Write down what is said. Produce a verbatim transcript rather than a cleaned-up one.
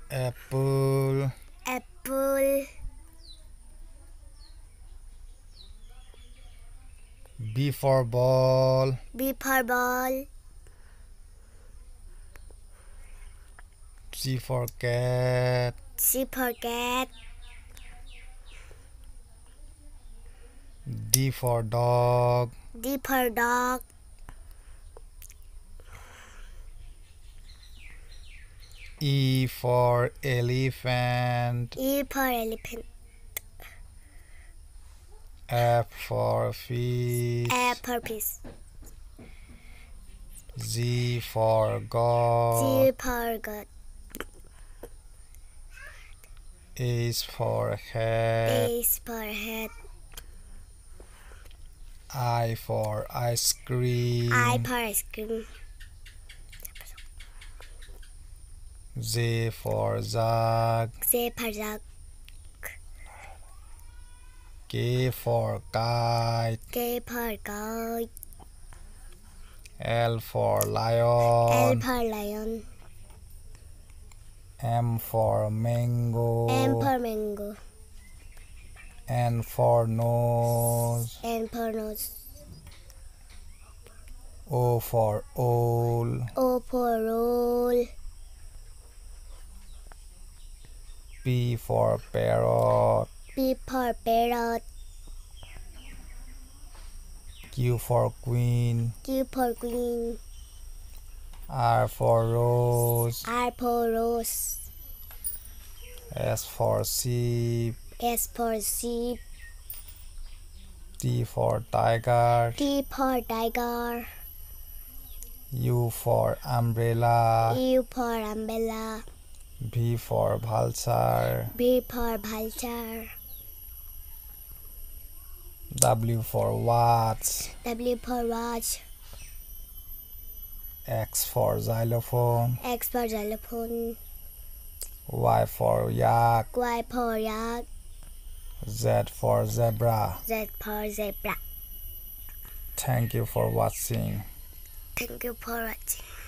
Apple. Apple. B for ball. B for ball. C for cat. C for cat. D for dog. D for dog. E for elephant. E for elephant. F for fish. F for fish. Z for god. G for god. H for hat. H for hat. I for ice cream. I for ice cream. Z for jug. J for jug. K for kite. K for kite. L for L lion. for lion. M for mango. M for mango. N for nose. N for nose. O for owl. O for roll. P for parrot. P for parrot. Q for queen. Q for queen. R for rose. R for rose. S for sheep. S for sheep. T for tiger. T for tiger. U for umbrella. U for umbrella. V for vulture. V for vulture. W for watch. W for watch. X for xylophone. X for xylophone. Y for yak. Y for yak. Z for zebra. Z for zebra. Thank you for watching. Thank you for watching.